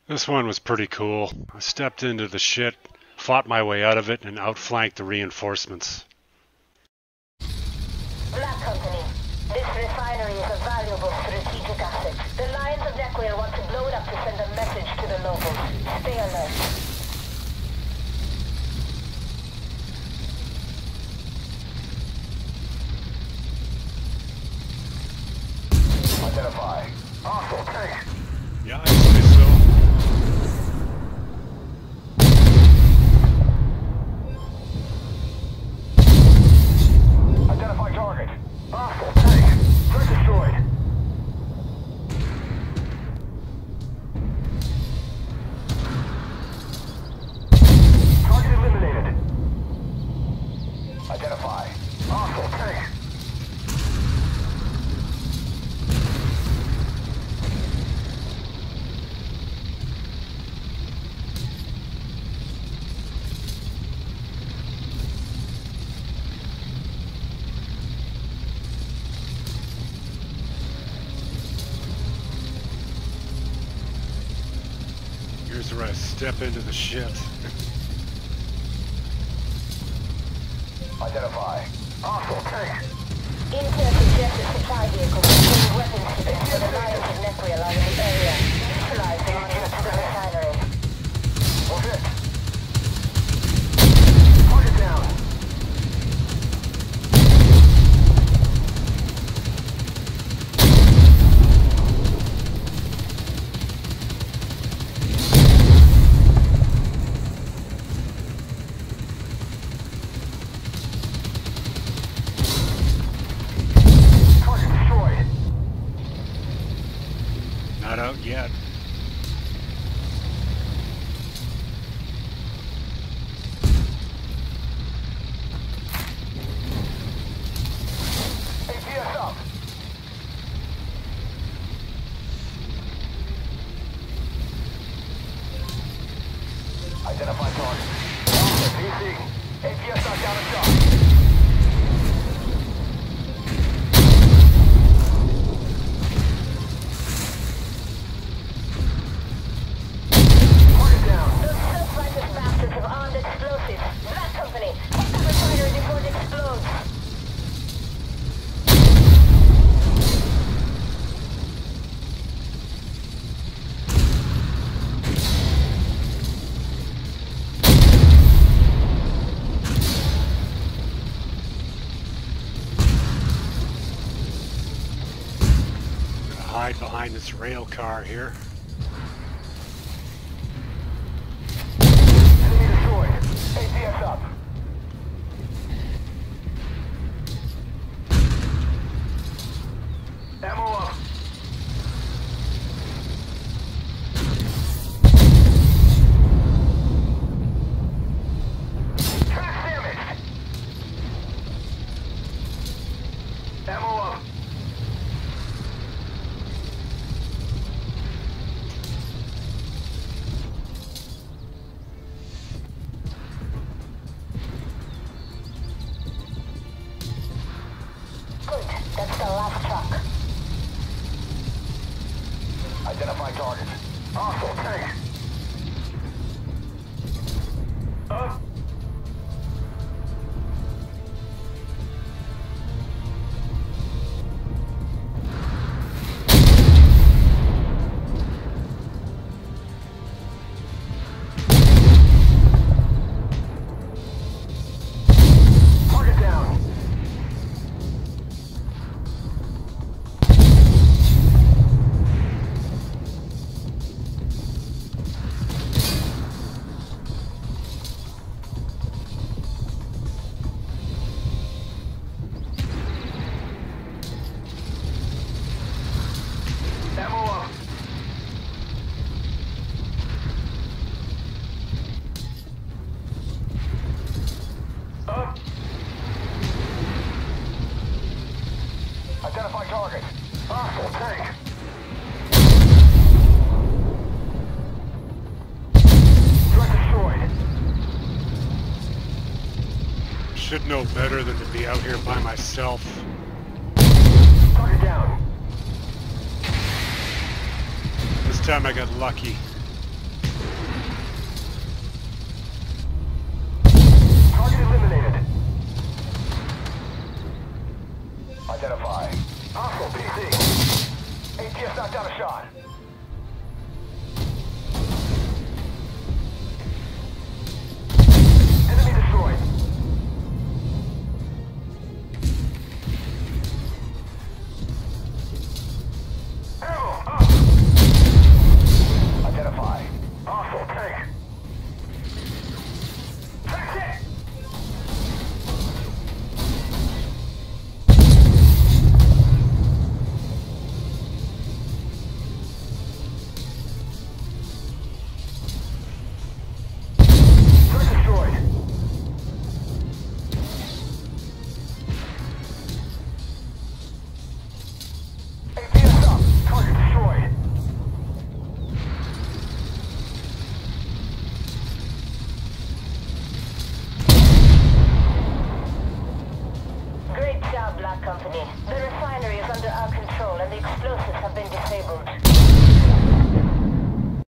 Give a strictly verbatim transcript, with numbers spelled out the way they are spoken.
This one was pretty cool. I stepped into the shit, fought my way out of it, and outflanked the reinforcements. Black Company, this refinery is a valuable strategic asset. The Lions of Nequia want to blow it up to send a message to the locals. Stay alert. Identify. Hostile tank. Yeah, I'd say so. Identify target. Hostile tank. Threat destroyed. Target eliminated. Identify. Hostile tank. Here's where I step into the shit. Identify. Hostile tank. Intel suggests a supply vehicle with weapons to this, but the Lions of Nequia are in the area. Neutralize them and get to the refinery. We're hit. Target down. Target destroyed. Not out yet. A P S up. Identify target. Alpha, P C. A P S knocked down a shot. Target down. Those self-righteous bastards have armed explosives. Black Company, take the refinery before it explodes. Gonna hide behind this rail car here. Enemy destroyed. A P S up. Ammo up. Track damaged. Ammo up. Good, that's the last truck. Identify target. Hostile tank. Up. Target down. Ammo up. Up. Identify target. Hostile tank. Threat destroyed. Should know better than to be out here by myself. Target down. This time I got lucky. got a shot. Enemy destroyed. Ammo, up. Identify. Hostile tank. That's it. Turret destroyed. A P S up. Target destroyed. Great job, Black Company. The refinery is under our control and the explosives have been disabled.